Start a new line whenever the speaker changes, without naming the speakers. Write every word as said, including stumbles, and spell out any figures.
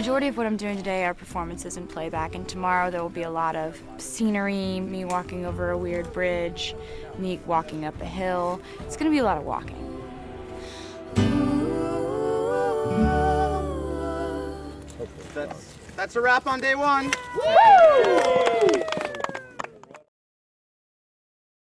majority of what I'm doing today are performances and playback, and tomorrow there will be a lot of scenery, me walking over a weird bridge, me walking up a hill. It's going to be a lot of walking.
That's, that's a wrap on day one.
Woo!